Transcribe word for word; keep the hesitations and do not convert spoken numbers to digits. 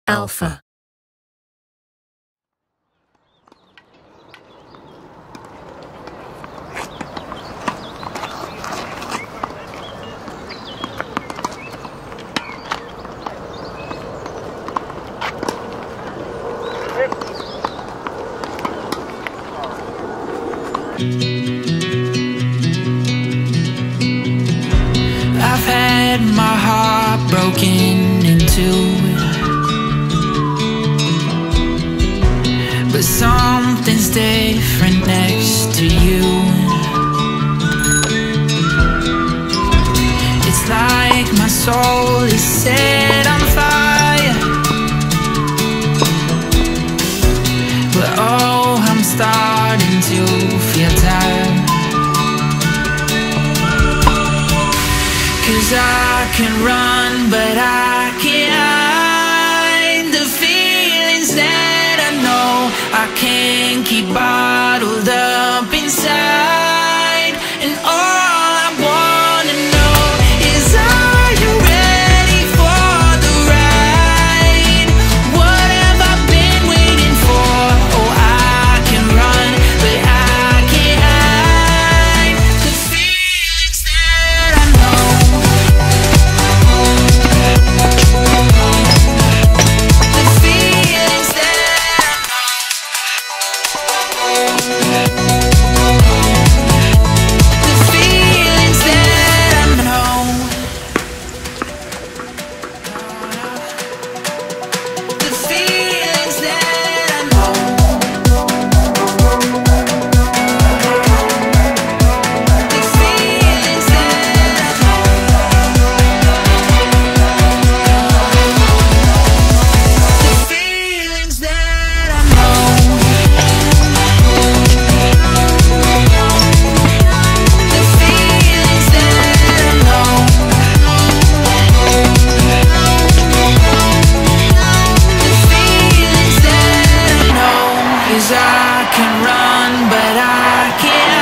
Alpha. I've had my heart broken in two, but something's different next to you. It's like my soul is set on fire, but oh, I'm starting to feel tired. 'Cause I can run, but I can't hide the feelings that I know I can't keep bottled up inside. And all I wanna know is, are you ready for the ride? What have I been waiting for? Oh, I can run, but I can't hide the feelings that I know. I can run, but I can't